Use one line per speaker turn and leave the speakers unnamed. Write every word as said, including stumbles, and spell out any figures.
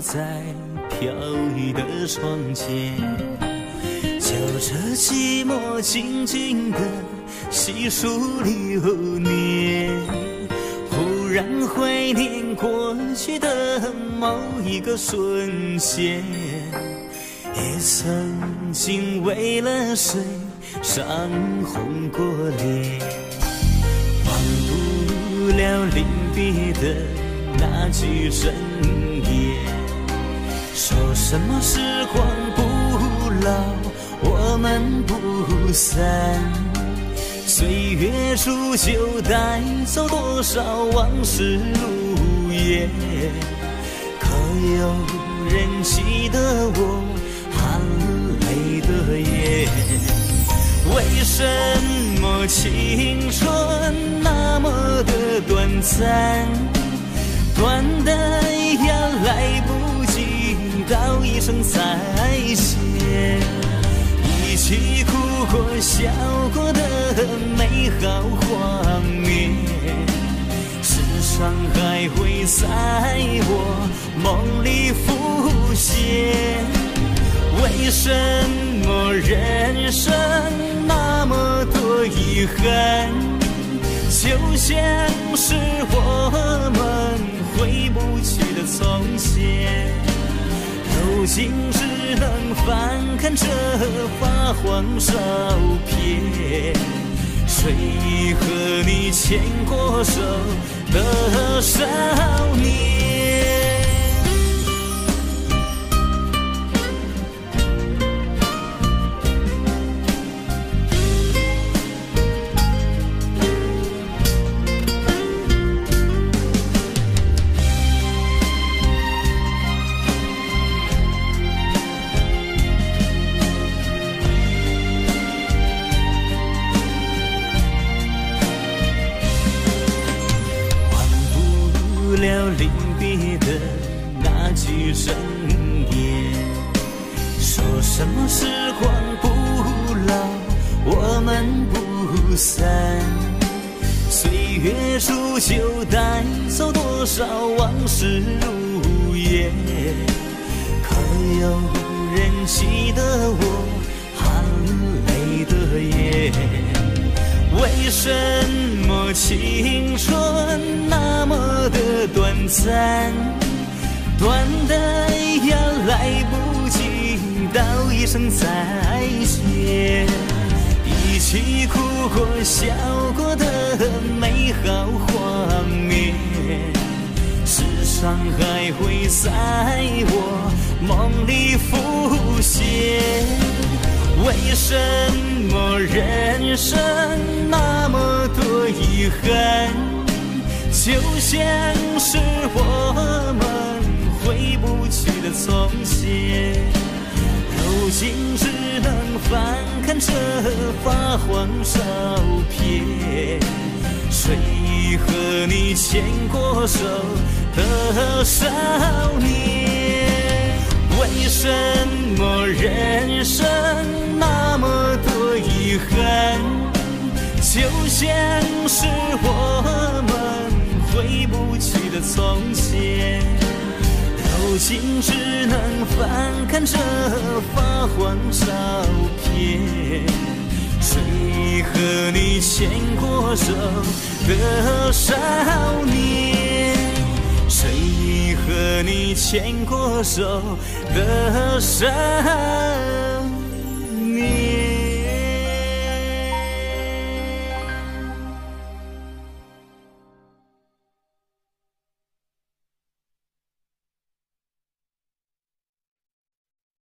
在飘逸的窗前，就这寂寞静静的细数流年，忽然怀念过去的某一个瞬间，也曾经为了谁伤红过脸，忘不了临别的那句真言，说什么时光不老，我们不散，岁月煮酒带走多少往事如烟，可有人记得我含泪的眼？为什么青春那么的短暂，短的呀来不及道一声再见，一起哭过笑过的美好画面，时常还会在我梦里浮现。为什么人生那么多遗憾，就像是我们回不去的从前，如今只能翻看这发黄照片，谁和你牵过手的少年？了临别的那句真言，说什么时光不老，我们不散，岁月煮酒带走多少往事如烟，可有人记得我含泪的眼？为什么青春那么的短暂，短的呀来不及道一声再见，一起哭过笑过的美好画面，时常还会在我梦里浮现。为什么人生那么多遗憾，就像是我们回不去的从前，如今只能翻看这发黄照片，谁和你牵过手的少年？为什么人生那么多遗憾，就像是我们回不去的从前，如今只能翻看这发黄照片，谁和你牵过手的少年？谁和你牵过手的少年？